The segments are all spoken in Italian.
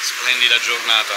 Splendida giornata.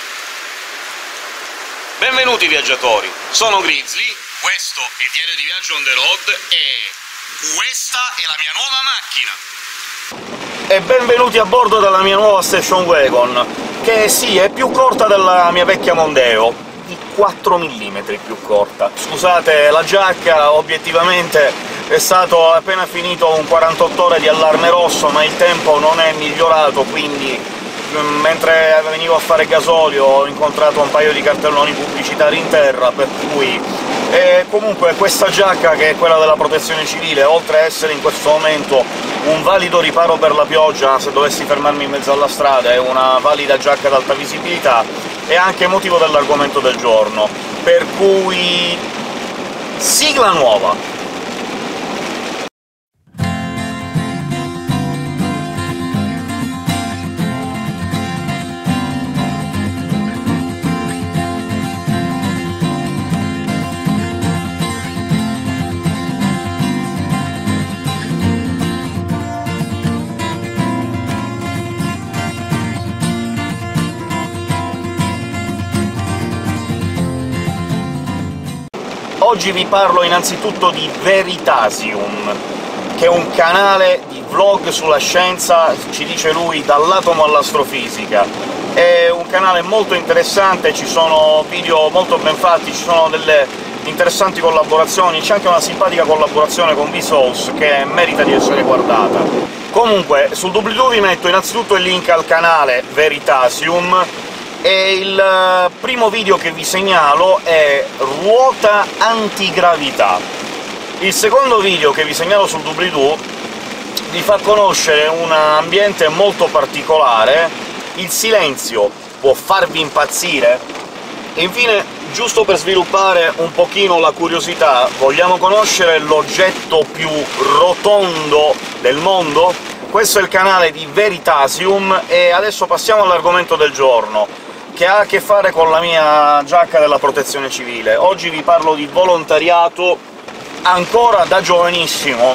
Benvenuti viaggiatori, sono Grizzly, questo è Diario di Viaggio on the road e questa è la mia nuova macchina! E benvenuti a bordo della mia nuova station wagon, che sì, è più corta della mia vecchia Mondeo, di 4 mm più corta. Scusate la giacca, obiettivamente è stato appena finito un 48 ore di allarme rosso, ma il tempo non è migliorato, quindi mentre venivo a fare gasolio ho incontrato un paio di cartelloni pubblicitari in terra, per cui... comunque questa giacca, che è quella della Protezione Civile, oltre a essere in questo momento un valido riparo per la pioggia se dovessi fermarmi in mezzo alla strada, è una valida giacca ad alta visibilità, è anche motivo dell'argomento del giorno, per cui... sigla nuova! Oggi vi parlo innanzitutto di Veritasium, che è un canale di vlog sulla scienza, ci dice lui, dall'atomo all'astrofisica. È un canale molto interessante, ci sono video molto ben fatti, ci sono delle interessanti collaborazioni, c'è anche una simpatica collaborazione con Vsauce che merita di essere guardata. Comunque, sul doobly-doo vi metto innanzitutto il link al canale Veritasium, e il primo video che vi segnalo è ruota antigravità. Il secondo video che vi segnalo sul doobly-doo vi fa conoscere un ambiente molto particolare, il silenzio può farvi impazzire, e infine, giusto per sviluppare un pochino la curiosità, vogliamo conoscere l'oggetto più rotondo del mondo? Questo è il canale di Veritasium, e adesso passiamo all'argomento del giorno, che ha a che fare con la mia giacca della Protezione Civile. Oggi vi parlo di volontariato. Ancora da giovanissimo,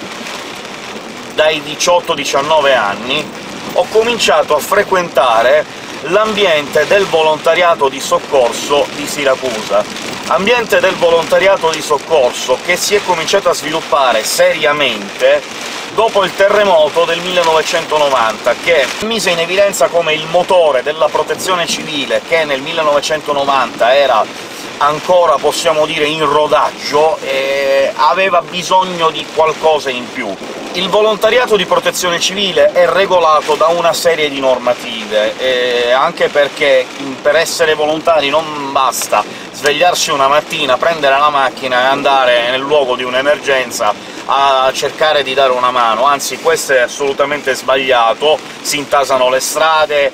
dai 18-19 anni, ho cominciato a frequentare l'ambiente del volontariato di soccorso di Siracusa. Ambiente del volontariato di soccorso che si è cominciato a sviluppare seriamente dopo il terremoto del 1990, che mise in evidenza come il motore della Protezione Civile, che nel 1990 era ancora, possiamo dire, in rodaggio, e aveva bisogno di qualcosa in più. Il volontariato di Protezione Civile è regolato da una serie di normative, anche perché per essere volontari non basta svegliarsi una mattina, prendere la macchina e andare nel luogo di un'emergenza a cercare di dare una mano, anzi questo è assolutamente sbagliato, si intasano le strade,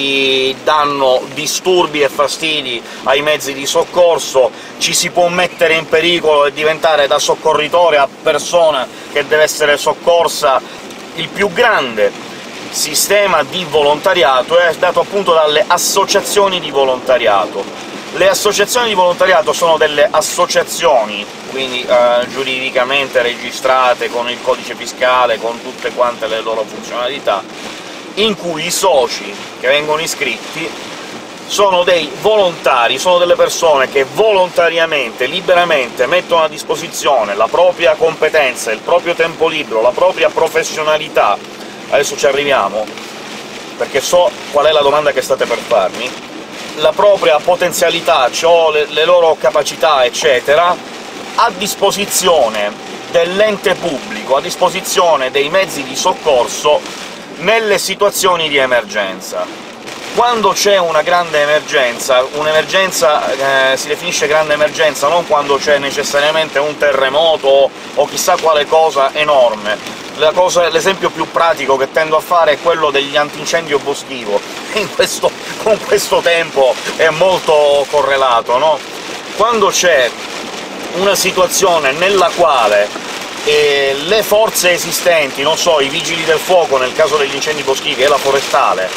si danno disturbi e fastidi ai mezzi di soccorso, ci si può mettere in pericolo e diventare da soccorritore a persona che deve essere soccorsa. Il più grande sistema di volontariato è dato appunto dalle associazioni di volontariato. Le associazioni di volontariato sono delle associazioni, quindi giuridicamente registrate, con il codice fiscale, con tutte quante le loro funzionalità, in cui i soci che vengono iscritti sono dei volontari, sono delle persone che volontariamente, liberamente, mettono a disposizione la propria competenza, il proprio tempo libero, la propria professionalità. Adesso ci arriviamo, perché so qual è la domanda che state per farmi. La propria potenzialità, cioè le loro capacità, eccetera, a disposizione dell'ente pubblico, a disposizione dei mezzi di soccorso nelle situazioni di emergenza. Quando c'è una grande emergenza, un'emergenza si definisce grande emergenza non quando c'è necessariamente un terremoto o chissà quale cosa enorme. L'esempio più pratico che tendo a fare è quello degli antincendio boschivo, con questo tempo è molto correlato, no? Quando c'è una situazione nella quale le forze esistenti, non so, i vigili del fuoco nel caso degli incendi boschivi e la forestale,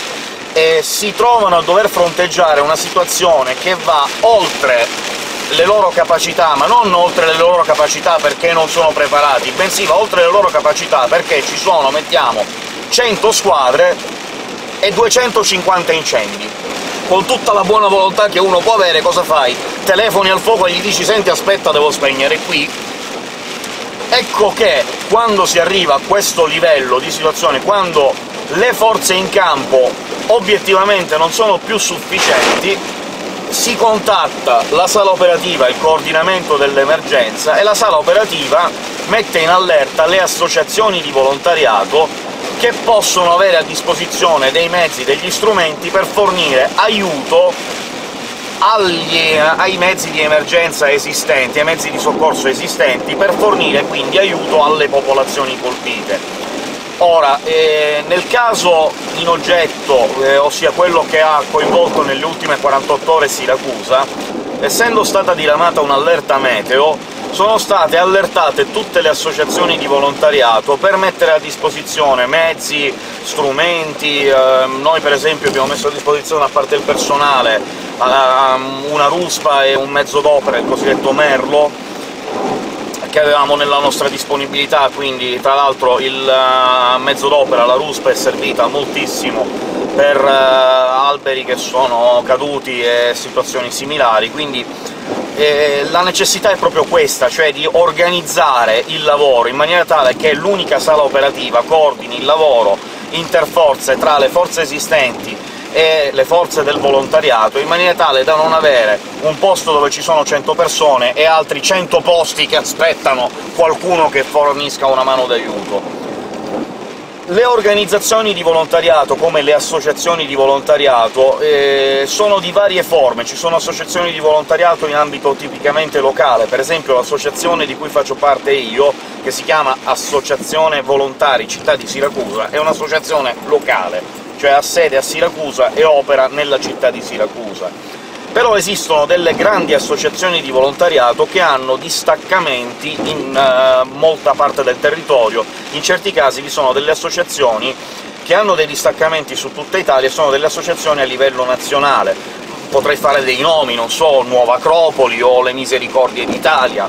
si trovano a dover fronteggiare una situazione che va oltre le loro capacità, ma non oltre le loro capacità perché non sono preparati, bensì va oltre le loro capacità perché ci sono, mettiamo, 100 squadre e 250 incendi. Con tutta la buona volontà che uno può avere, cosa fai? Telefoni al fuoco e gli dici «Senti, aspetta, devo spegnere qui». Ecco che, quando si arriva a questo livello di situazione, quando le forze in campo obiettivamente non sono più sufficienti, si contatta la sala operativa, il coordinamento dell'emergenza, e la sala operativa mette in allerta le associazioni di volontariato che possono avere a disposizione dei mezzi, degli strumenti per fornire aiuto ai mezzi di emergenza esistenti, ai mezzi di soccorso esistenti, per fornire quindi aiuto alle popolazioni colpite. Ora, nel caso in oggetto, ossia quello che ha coinvolto nelle ultime 48 ore Siracusa, essendo stata diramata un'allerta meteo, sono state allertate tutte le associazioni di volontariato per mettere a disposizione mezzi, strumenti. Noi per esempio abbiamo messo a disposizione, a parte il personale, una ruspa e un mezzo d'opera, il cosiddetto Merlo, che avevamo nella nostra disponibilità, quindi tra l'altro il mezzo d'opera, la ruspa, è servita moltissimo per alberi che sono caduti e situazioni similari, quindi la necessità è proprio questa, cioè di organizzare il lavoro in maniera tale che l'unica sala operativa coordini il lavoro interforze tra le forze esistenti e le forze del volontariato, in maniera tale da non avere un posto dove ci sono 100 persone e altri 100 posti che aspettano qualcuno che fornisca una mano d'aiuto. Le organizzazioni di volontariato, come le associazioni di volontariato, sono di varie forme. Ci sono associazioni di volontariato in ambito tipicamente locale, per esempio l'associazione di cui faccio parte io, che si chiama Associazione Volontari Città di Siracusa, è un'associazione locale, cioè ha sede a Siracusa e opera nella città di Siracusa. Però esistono delle grandi associazioni di volontariato che hanno distaccamenti in molta parte del territorio. In certi casi vi sono delle associazioni che hanno dei distaccamenti su tutta Italia, e sono delle associazioni a livello nazionale. Potrei fare dei nomi, non so, Nuova Acropoli o le Misericordie d'Italia.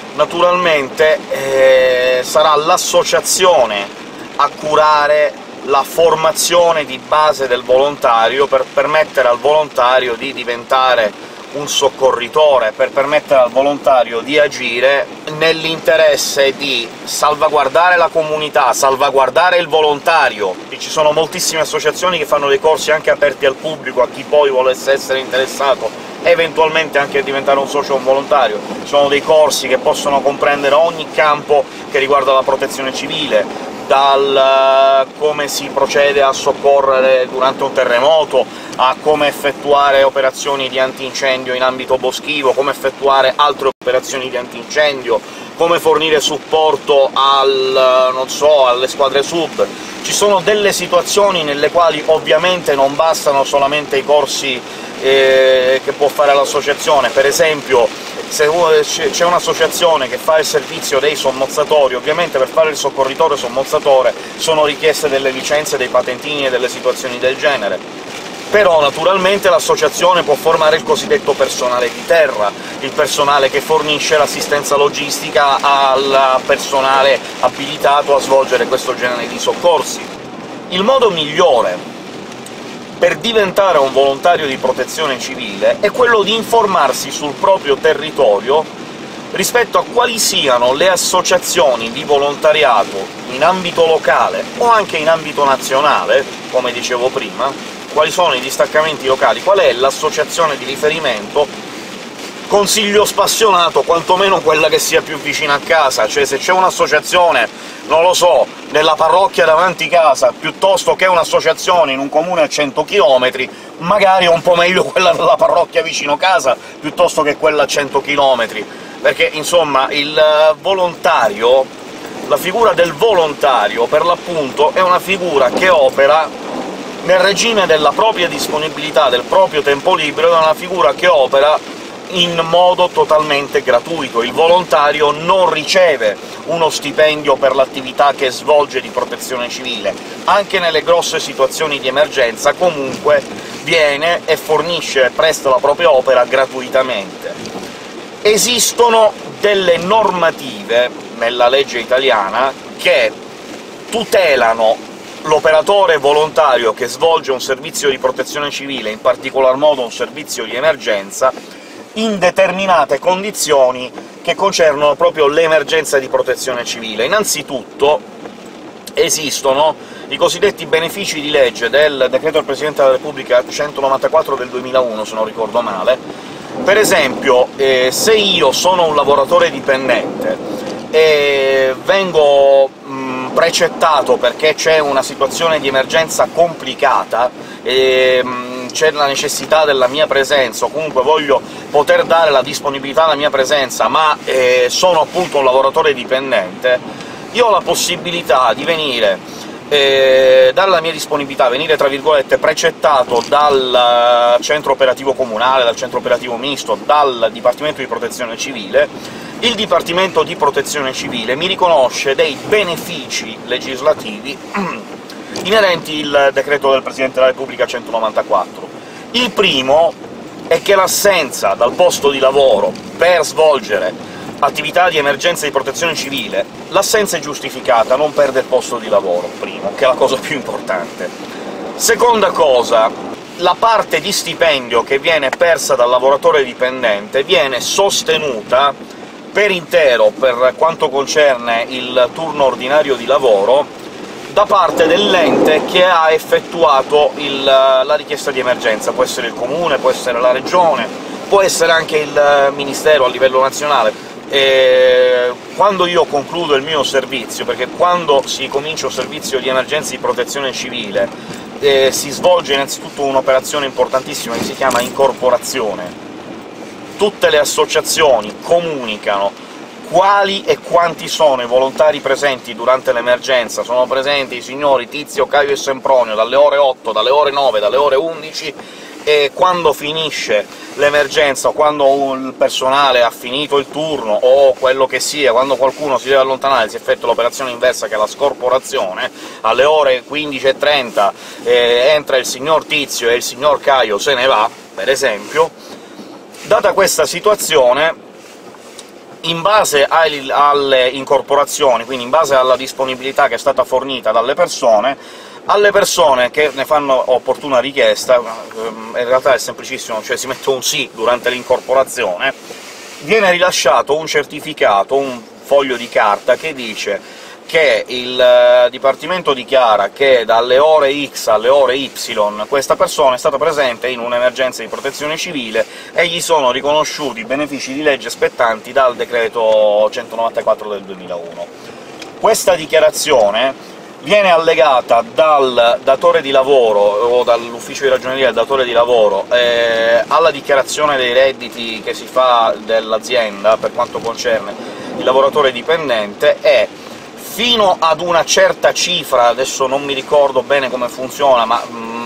Naturalmente sarà l'associazione a curare la formazione di base del volontario, per permettere al volontario di diventare un soccorritore, per permettere al volontario di agire nell'interesse di salvaguardare la comunità, salvaguardare il volontario. Ci sono moltissime associazioni che fanno dei corsi anche aperti al pubblico, a chi poi volesse essere interessato eventualmente anche a diventare un socio o un volontario. Ci sono dei corsi che possono comprendere ogni campo che riguarda la protezione civile, dal come si procede a soccorrere durante un terremoto, a come effettuare operazioni di antincendio in ambito boschivo, come effettuare altre operazioni di antincendio, come fornire supporto non so, alle squadre sub. Ci sono delle situazioni nelle quali ovviamente non bastano solamente i corsi che può fare l'associazione. Per esempio, se c'è un'associazione che fa il servizio dei sommozzatori, ovviamente per fare il soccorritore sommozzatore sono richieste delle licenze, dei patentini e delle situazioni del genere. Però naturalmente l'associazione può formare il cosiddetto personale di terra, il personale che fornisce l'assistenza logistica al personale abilitato a svolgere questo genere di soccorsi. Il modo migliore per diventare un volontario di protezione civile è quello di informarsi sul proprio territorio rispetto a quali siano le associazioni di volontariato in ambito locale o anche in ambito nazionale, come dicevo prima, quali sono i distaccamenti locali, qual è l'associazione di riferimento. Consiglio spassionato quantomeno quella che sia più vicina a casa, cioè se c'è un'associazione, non lo so, nella parrocchia davanti casa, piuttosto che un'associazione in un comune a 100 km, magari è un po' meglio quella della parrocchia vicino casa, piuttosto che quella a 100 km, perché insomma il volontario, la figura del volontario, per l'appunto, è una figura che opera nel regime della propria disponibilità, del proprio tempo libero, è una figura che opera in modo totalmente gratuito. Il volontario non riceve uno stipendio per l'attività che svolge di protezione civile. Anche nelle grosse situazioni di emergenza comunque viene e fornisce, presta la propria opera gratuitamente. Esistono delle normative nella legge italiana che tutelano l'operatore volontario che svolge un servizio di protezione civile, in particolar modo un servizio di emergenza, in determinate condizioni che concernono proprio l'emergenza di protezione civile. Innanzitutto esistono i cosiddetti benefici di legge del decreto del Presidente della Repubblica 194 del 2001, se non ricordo male. Per esempio, se io sono un lavoratore dipendente e vengo precettato perché c'è una situazione di emergenza complicata, c'è la necessità della mia presenza, o comunque voglio poter dare la disponibilità alla mia presenza, ma sono appunto un lavoratore dipendente, io ho la possibilità di venire dare la mia disponibilità, venire tra virgolette precettato dal centro operativo comunale, dal centro operativo misto, dal Dipartimento di Protezione Civile. Il Dipartimento di Protezione Civile mi riconosce dei benefici legislativi inerenti il decreto del Presidente della Repubblica 194. Il primo è che l'assenza dal posto di lavoro per svolgere attività di emergenza di protezione civile, l'assenza è giustificata, non perde il posto di lavoro, primo, che è la cosa più importante. Seconda cosa, la parte di stipendio che viene persa dal lavoratore dipendente viene sostenuta per intero, per quanto concerne il turno ordinario di lavoro, da parte dell'ente che ha effettuato la richiesta di emergenza. Può essere il comune, può essere la regione, può essere anche il Ministero a livello nazionale. Quando io concludo il mio servizio, perché quando si comincia un servizio di emergenza di protezione civile si svolge innanzitutto un'operazione importantissima che si chiama incorporazione. Tutte le associazioni comunicano quali e quanti sono i volontari presenti durante l'emergenza. Sono presenti i signori Tizio, Caio e Sempronio dalle ore 8, dalle ore 9, dalle ore 11, e quando finisce l'emergenza, o quando il personale ha finito il turno, o quello che sia, quando qualcuno si deve allontanare, si effettua l'operazione inversa, che è la scorporazione, alle ore 15:30 entra il signor Tizio e il signor Caio se ne va, per esempio. Data questa situazione, in base alle incorporazioni, quindi in base alla disponibilità che è stata fornita dalle persone, alle persone che ne fanno opportuna richiesta, in realtà è semplicissimo, cioè si mette un sì durante l'incorporazione, viene rilasciato un certificato, un foglio di carta, che dice che il Dipartimento dichiara che dalle ore X alle ore Y questa persona è stata presente in un'emergenza di protezione civile e gli sono riconosciuti i benefici di legge spettanti dal decreto 194 del 2001. Questa dichiarazione viene allegata dal datore di lavoro, o dall'ufficio di ragioneria del datore di lavoro, alla dichiarazione dei redditi che si fa dell'azienda per quanto concerne il lavoratore dipendente, e fino ad una certa cifra, adesso non mi ricordo bene come funziona, ma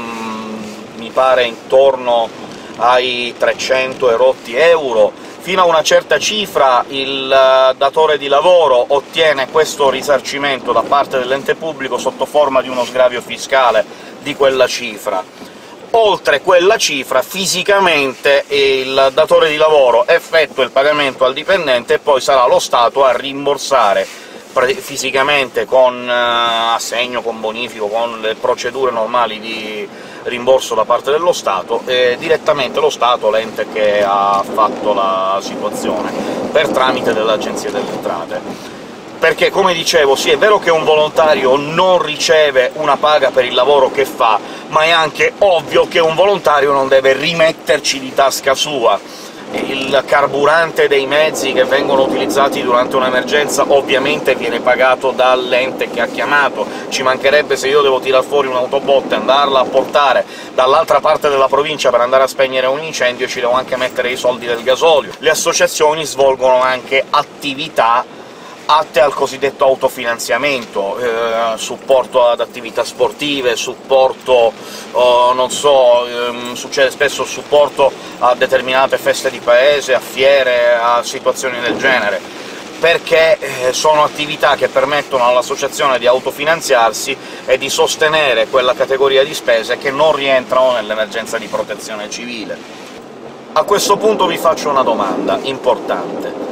mi pare intorno ai 300 e rotti euro, fino a una certa cifra il datore di lavoro ottiene questo risarcimento da parte dell'ente pubblico sotto forma di uno sgravio fiscale di quella cifra. Oltre quella cifra, fisicamente il datore di lavoro effettua il pagamento al dipendente, e poi sarà lo Stato a rimborsare fisicamente con assegno, con bonifico, con le procedure normali di rimborso da parte dello Stato, e direttamente lo Stato, l'ente che ha fatto la situazione, per tramite dell'Agenzia delle Entrate. Perché, come dicevo, sì, è vero che un volontario non riceve una paga per il lavoro che fa, ma è anche ovvio che un volontario non deve rimetterci di tasca sua. Il carburante dei mezzi che vengono utilizzati durante un'emergenza ovviamente viene pagato dall'ente che ha chiamato, ci mancherebbe se io devo tirar fuori un'autobotte e andarla a portare dall'altra parte della provincia per andare a spegnere un incendio, ci devo anche mettere i soldi del gasolio. Le associazioni svolgono anche attività atte al cosiddetto autofinanziamento, supporto ad attività sportive, supporto, non so, succede spesso supporto a determinate feste di paese, a fiere, a situazioni del genere, perché sono attività che permettono all'associazione di autofinanziarsi e di sostenere quella categoria di spese che non rientrano nell'emergenza di protezione civile. A questo punto vi faccio una domanda importante: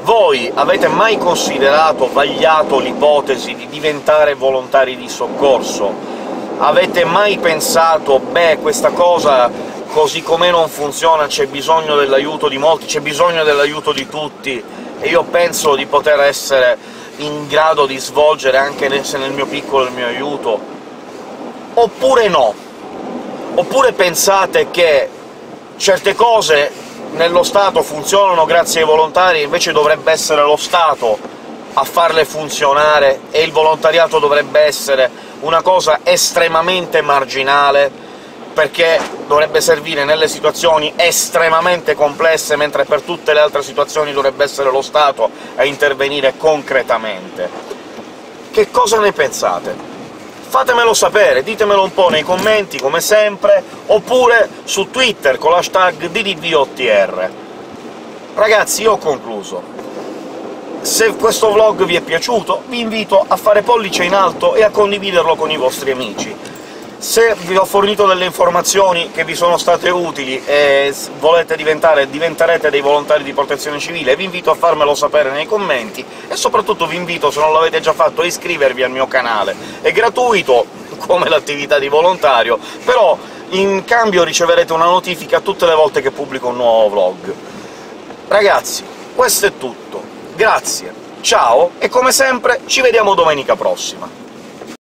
Voi avete mai considerato, vagliato l'ipotesi di diventare volontari di soccorso? Avete mai pensato «beh, questa cosa così com'è non funziona, c'è bisogno dell'aiuto di molti, c'è bisogno dell'aiuto di tutti, e io penso di poter essere in grado di svolgere, anche se nel mio piccolo, il mio aiuto»? Oppure no? Oppure pensate che certe cose nello Stato funzionano grazie ai volontari, e invece dovrebbe essere lo Stato a farle funzionare, e il volontariato dovrebbe essere una cosa estremamente marginale, perché dovrebbe servire nelle situazioni estremamente complesse, mentre per tutte le altre situazioni dovrebbe essere lo Stato a intervenire concretamente? Che cosa ne pensate? Fatemelo sapere, ditemelo un po' nei commenti, come sempre, oppure su Twitter con l'hashtag DDVOTR. Ragazzi, io ho concluso. Se questo vlog vi è piaciuto, vi invito a fare pollice in alto e a condividerlo con i vostri amici. Se vi ho fornito delle informazioni che vi sono state utili e volete diventerete dei volontari di protezione civile, vi invito a farmelo sapere nei commenti, e soprattutto vi invito, se non l'avete già fatto, a iscrivervi al mio canale. È gratuito, come l'attività di volontario, però in cambio riceverete una notifica tutte le volte che pubblico un nuovo vlog. Ragazzi, questo è tutto. Grazie, ciao, e come sempre ci vediamo domenica prossima!